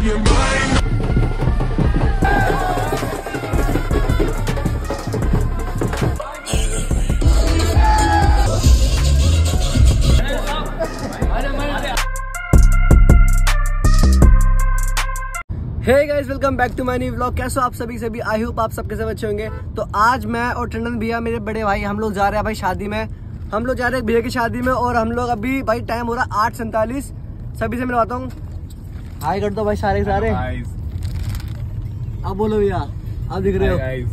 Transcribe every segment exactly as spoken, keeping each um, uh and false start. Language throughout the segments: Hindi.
your mind. Hey guys, welcome back to my new vlog. कैसे हो आप सभी सभी आई होप आप सबके सब अच्छे होंगे। तो आज मैं और टंडन भैया, मेरे बड़े भाई, हम लोग जा रहे हैं भाई शादी में। हम लोग जा रहे हैं भैया की शादी में और हम लोग अभी भाई टाइम हो रहा है आठ सैंतालीस। सभी से मिलवाता हूँ, हाय कर दो भाई सारे सारे। अब बोलो भैया, आप दिख रहे हो।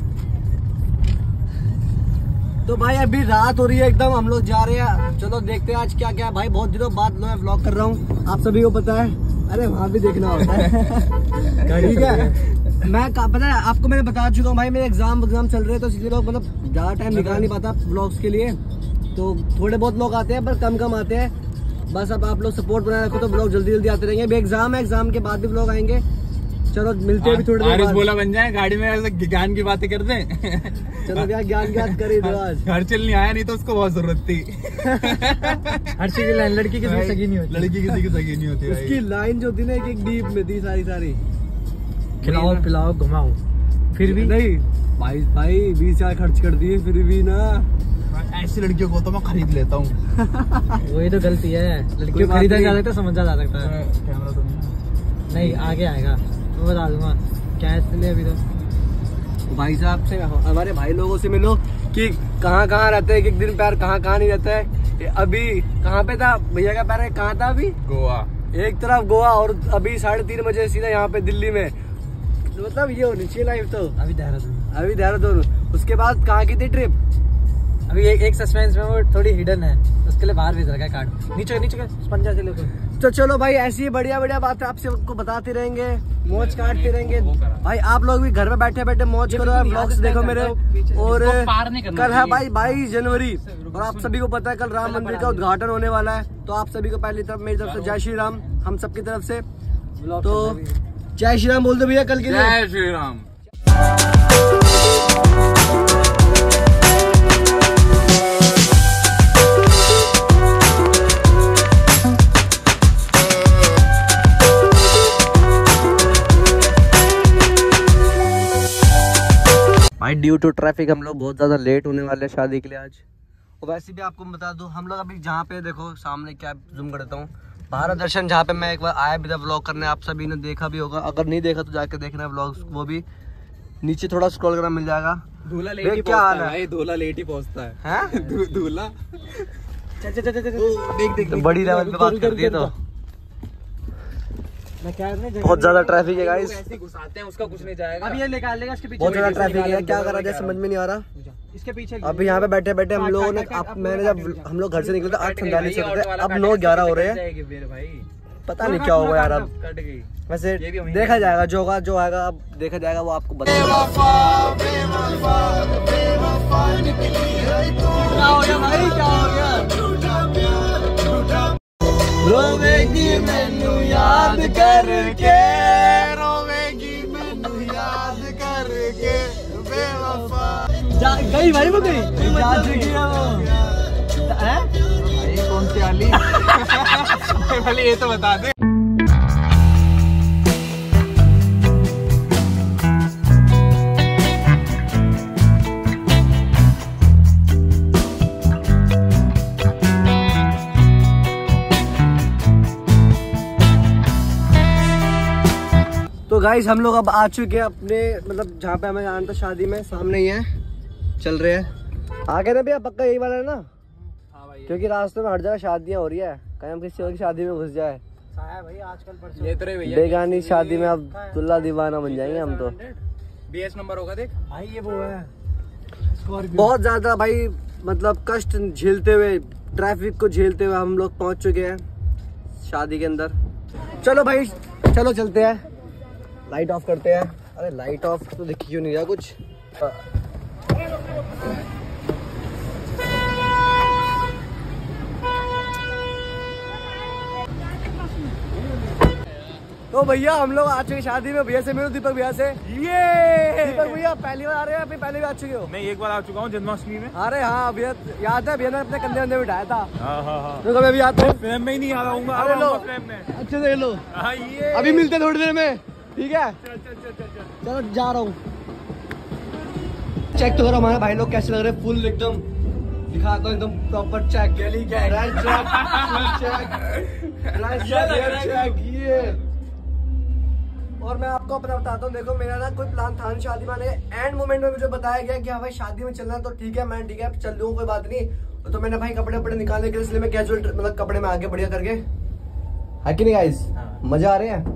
तो भाई अभी रात हो रही है एकदम, हम लोग जा रहे हैं। चलो देखते हैं आज क्या क्या है भाई। बहुत दिनों बाद मैं व्लॉग कर रहा हूँ, आप सभी को पता है। अरे वहाँ भी देखना होता है ठीक है। मैं पता है आपको, मैंने बता चुका हूँ भाई, मेरे एग्जाम एग्जाम चल रहे हैं तो इसलिए लोग मतलब ज्यादा टाइम निकाल नहीं पाता व्लॉग्स के लिए। तो थोड़े बहुत लोग आते हैं पर कम कम आते हैं। बस अब आप लोग सपोर्ट बनाए रखो तो व्लॉग जल्दी जल्दी आते रहेंगे। अभी एग्जाम है, एग्जाम के बाद भी व्लॉग आएंगे। चलो मिलते हैं अभी थोड़ी देर बाद। बोला बन जाए गाड़ी में, ऐसे ज्ञान की बातें कर दें। चलो क्या ज्ञान ज्ञान करे दो आज। हर्षिल नहीं आया, नहीं तो उसको बहुत जरूरत थी। हर्षिल की लाइन लड़की किसी की सगी नहीं होती, लड़की किसी की सगी नहीं होती। उसकी लाइन जो थी ना एक एक डीप में थी सारी सारी। खिलाओ पिलाओ घुमाओ, फिर भी नहीं भाई भाई बीस हजार खर्च कर दिए फिर भी ना। ऐसी लड़कियों को तो मैं खरीद लेता हूँ। वही तो गलती है, लड़कियों को खरीदा जा सकता है, समझा जा सकता है। कैमरा तो नहीं, नहीं आगे आएगा मैं बता दूंगा क्या इसलिए। अभी तो भाई साहब से, हमारे भाई लोगों से मिलो कि कहाँ कहाँ रहते हैं, एक एक दिन पैर कहाँ कहाँ नहीं रहता है। अभी कहाँ पे था भैया का पैर, कहाँ था अभी? गोवा। एक तरफ गोवा और अभी साढ़े तीन बजे सीधा यहाँ पे दिल्ली में। मतलब ये होनी चाहिए लाइफ। तो अभी देहरादून, अभी देहरादून। उसके बाद कहाँ की थी ट्रिप? अभी एक एक सस्पेंस में वो थोड़ी हिडन है, उसके लिए बाहर भेज रखा है कार्ड। नीचे नीचे का स्पंजा के लिए। तो चलो भाई ऐसी बढ़िया बढ़िया बात आपसे आपको बताते रहेंगे, मौज काटते रहेंगे भाई। आप लोग भी घर में बैठे बैठे मौज करो, व्लॉग्स देखो मेरे। और कल है भाई बाईस जनवरी और आप सभी को पता है कल राम मंदिर का उद्घाटन होने वाला है। तो आप सभी को पहली तरफ मेरी तरफ से जय श्री राम, हम सबकी तरफ से। तो जय श्री राम बोल दो भैया कल के लिए। जय श्री राम। भाई ड्यू टू ट्रैफिक हम लोग बहुत ज्यादा लेट होने वाले हैं शादी के लिए आज। और वैसे भी आपको बता दूं, हम लोग अभी जहाँ पे देखो सामने क्या जूम करता हूँ, भारत दर्शन, जहाँ पे मैं एक बार आया भी था व्लॉग करने। आप सभी ने देखा भी होगा, अगर नहीं देखा तो जाके देखना व्लॉग। वो भी नीचे थोड़ा स्क्रॉल करना मिल जाएगा। दूल्हा लेट ही क्या हाल है भाई, दूल्हा लेट ही पहुंचता है। हैं? दूल्हा देख देख बड़ी लेवल पे बात कर दी है। तो बहुत ज्यादा ट्रैफिक है गाइस, ऐसे घुसाते हैं, उसका कुछ नहीं जाएगा। अब ये निकाल लेगा इसके पीछे। बहुत ज्यादा ट्रैफिक है, क्या करा जाए समझ में नहीं आ रहा। इसके पीछे अब यहाँ पे बैठे बैठे हम लोगों ने, अब मैंने जब हम लोग घर से निकले थे आठ सैंतालीस से, अब नौ ग्यारह हो रहे हैं। पता नहीं क्या होगा यार। अब वैसे देखा जाएगा, जो होगा जो आएगा अब देखा जाएगा, वो आपको बताएगा। रोवेगी मैनू याद करके, रोवेगी मैनू याद करके बेवफा। गई भाई वो गई, जा चुकी है वो। हैं? भाई कौन सी वाली? पहले ये तो बता दे। तो गाइस हम लोग अब आ चुके हैं अपने, मतलब जहाँ पे हमें जाना था शादी में, सामने ही है, चल रहे हैं आगे ना भैया। पक्का यही वाला है ना? हाँ भाई, क्योंकि रास्ते में हर जगह शादियाँ हो रही है, कहीं हम किसी और की शादी में घुस जाए। भाई आजकल ये तो बेगानी शादी में अब दुल्ला दीवाना बन जाएंगे हम तो। बीएस नंबर होगा देख भाई, ये वो है बहुत ज्यादा भाई, मतलब कष्ट झेलते हुए, ट्रैफिक को झेलते हुए हम लोग पहुंच चुके हैं शादी के अंदर। चलो भाई चलो चलते हैं, लाइट ऑफ करते हैं। अरे लाइट ऑफ तो दिख क्यों नहीं रहा कुछ। तो भैया हम लोग आ चुके शादी में। भैया से मिलो, दीपक भैया से। ये दीपक भैया पहली बार आ रहे हैं, आप पहले भी आ चुके हो? मैं एक बार आ चुका हूँ जन्माष्टमी में। अरे हाँ भैया, याद है भैया ने अपने कंधे कंधे बिठाया था। हाँ हाँ हाँ। तो मैं भी आता हूँ। फ्रेम में ही नहीं आ रहा हूँ। अरे लो अच्छे से लो, अभी मिलते थोड़ी देर में, ठीक है? चलो जा रहा हूँ। चेक तो करो हमारे भाई लोग कैसे लग रहे हैं, फुल एकदम दिखाता हूँ, एकदम प्रॉपर चेक। गली क्या है, चेक ये। और मैं आपको अपना बताता हूँ, देखो मेरा ना कोई प्लान था नहीं शादी में। एंड मोमेंट में मुझे बताया गया कि हाँ भाई शादी में चलना, तो ठीक है मैं ठीक है चल दूँ, कोई बात नहीं। तो मैंने भाई कपड़े वपड़े निकालने के लिए, इसलिए मैं कैजुअल मतलब कपड़े में आगे बढ़िया करके, है कि नहीं गाइस? मजा आ रहे हैं?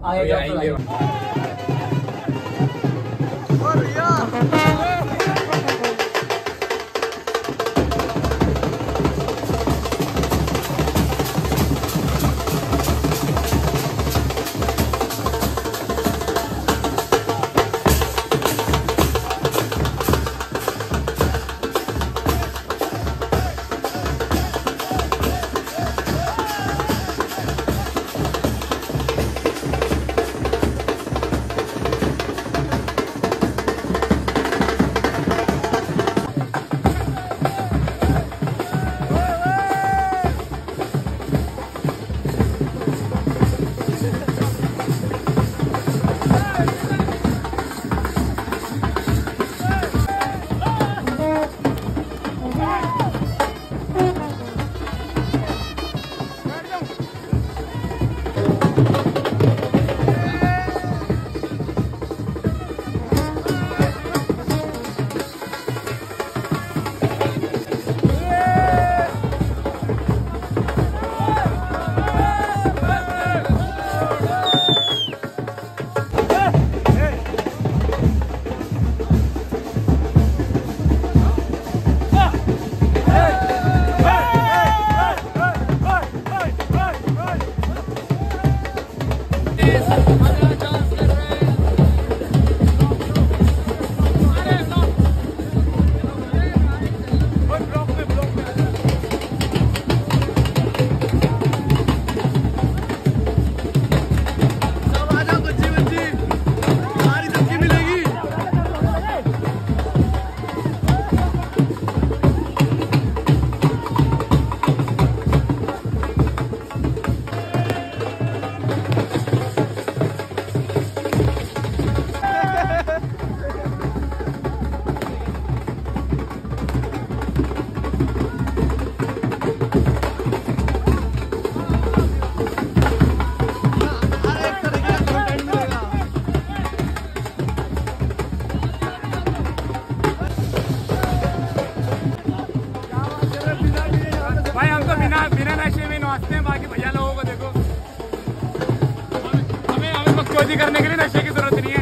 करने के लिए नशे की जरूरत नहीं है।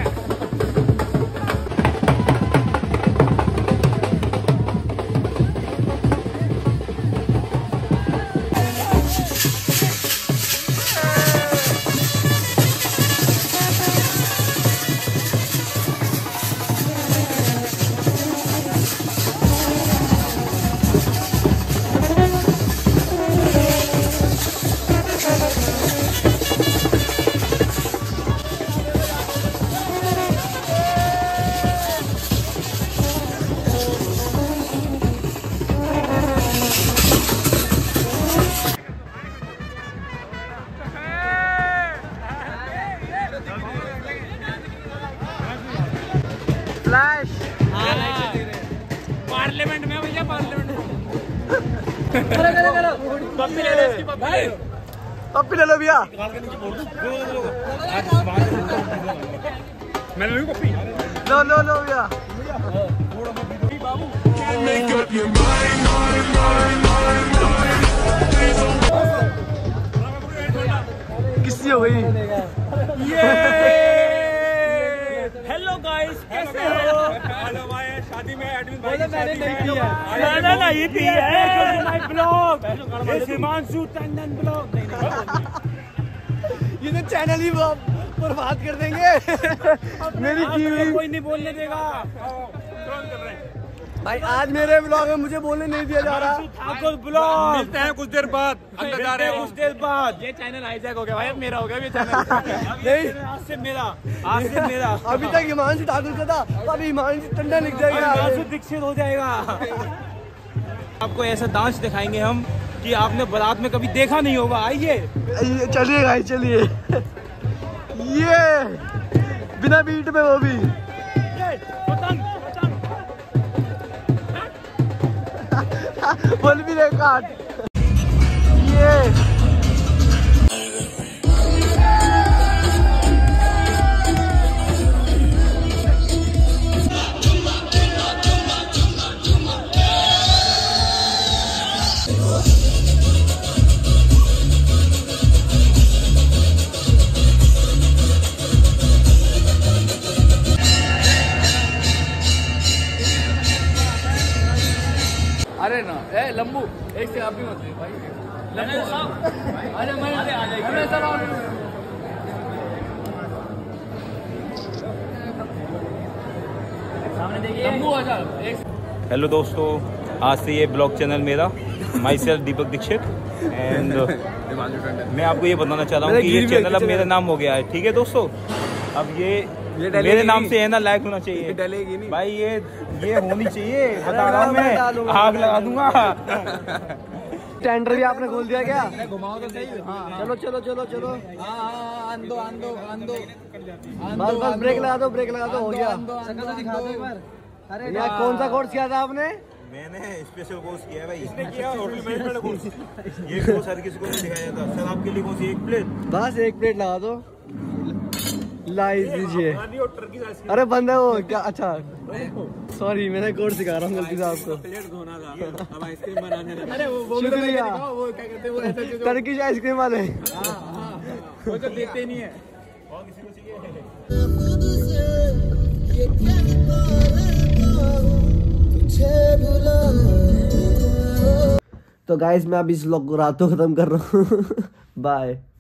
पार्लियामेंट में भैया, पार्लियामेंट में पप्पी ले लो, इसकी पप्पी पप्पी ले लो भैया। मैं ले लूं पप्पी? लो लो लो भैया। किसकी हो गई ये? हेलो गाइस, कैसे हो? हेलो भाई, शादी में एडमिन भाई की शादी में मैंने नहीं पी है। My blog Himanshu Tandon blog. ये तो चैनल ही बर्बाद कर देंगे। मेरी की हुई कोई नहीं बोलने देगा। भाई आज मेरे ब्लॉग में मुझे बोलने नहीं दिया जा रहा। ठाकुर ब्लॉग मिलते हैं कुछ देर बाद, अंदर जा रहे हैं कुछ देर बाद। ये चैनल हाईजैक हो गया भाई, अब मेरा हो गया ये चैनल। नहीं आज से मेरा, आज से मेरा। अभी तक हिमांशु ठाकुर का था, अभी हिमांशु टंडन लिख जाएगा, हिमांशु दीक्षित हो जाएगा। आपको ऐसा डांस दिखाएंगे हम कि आपने बारात में कभी देखा नहीं होगा। आइए चलिए गाइस चलिए। ये बिना बीट में वो भी बोल भी रहे काट। ये अरे ना ए लंबू एक से आप भी मत भाई लंबू अरे मैं अरे सब सामने देखिए लंबू आ जा। हेलो दोस्तों, आज से ये ब्लॉग चैनल मेरा, myself Deepak Dikshit and मैं आपको ये बताना चाह रहा हूँ कि ये चैनल अब मेरा नाम हो गया है। ठीक है दोस्तों, अब ये ये मेरे नाम से है ना लाइक होना चाहिए। डलेगी नहीं भाई, ये ये होनी चाहिए, बता रहा हूँ मैं, आग लगा दूंगा। टेंडर भी आपने खोल दिया क्या? घुमाओ तो सही। हाँ चलो चलो चलो चलो हाँ हाँ आंदो आंदो आंदो बस बस ब्रेक लगा दो, ब्रेक लगा दो, हो गया। शक्ल तो दिखा दो एक बार। अरे यार कौन सा कोर्स किया था आपने? मैंने स्पेशल कोर्स किया है भाई। इसने किया होटल मैनेजमेंट कोर्स। ये कोर्स हर किसी को नहीं दिखाया जाता। सर आपके लिए कौन सी एक प्लेट? बस एक प्लेट लगा दो, लाइस दीजिए। अरे बंदा वो क्या, अच्छा सॉरी मैंने कोर्स सिखा रहा हूँ गलती से आपको। प्लेट धोना था, अब आइसक्रीम बनाने लगा। अरे वो शुक्रिया, वो क्या कहते हैं वो ऐसा जो टर्किश आइसक्रीम वाले। हाँ हाँ वो तो देते ही नहीं है। और किसी को चाहिए? तो गाइस मैं अब इस व्लॉग को रातों खत्म कर रहा हूँ। बाय।